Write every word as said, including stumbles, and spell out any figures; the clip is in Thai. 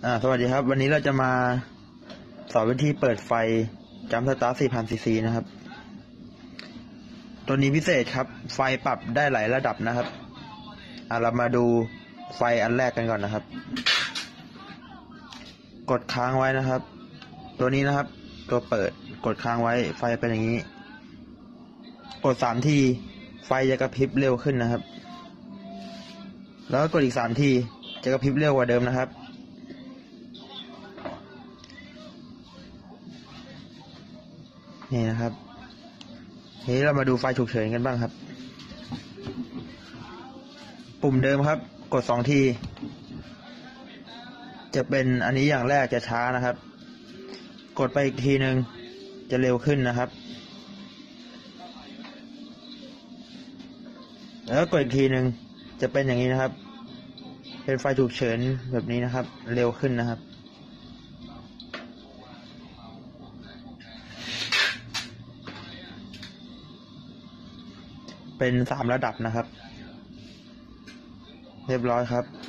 อ่าสวัสดีครับวันนี้เราจะมาสอนวิธีเปิดไฟจัมป์สตาร์ท สี่พัน ซี ซี นะครับ ตัวนี้พิเศษครับไฟปรับได้หลายระดับนะครับอ่าเรามาดูไฟอันแรกกันก่อนนะครับกดค้างไว้นะครับตัวนี้นะครับตัวเปิดกดค้างไว้ไฟเป็นอย่างนี้กดสามทีไฟจะกระพริบเร็วขึ้นนะครับแล้วกดอีกสามทีจะกระพริบเร็วกว่าเดิมนะครับนี่นะครับทีนี้เรามาดูไฟฉุกเฉินกันบ้างครับปุ่มเดิมครับกดสองทีจะเป็นอันนี้อย่างแรกจะช้านะครับกดไปอีกทีหนึ่งจะเร็วขึ้นนะครับแล้วกดอีกทีหนึ่งจะเป็นอย่างนี้นะครับเป็นไฟฉุกเฉินแบบนี้นะครับเร็วขึ้นนะครับเป็นสามระดับนะครับเรียบร้อยครับ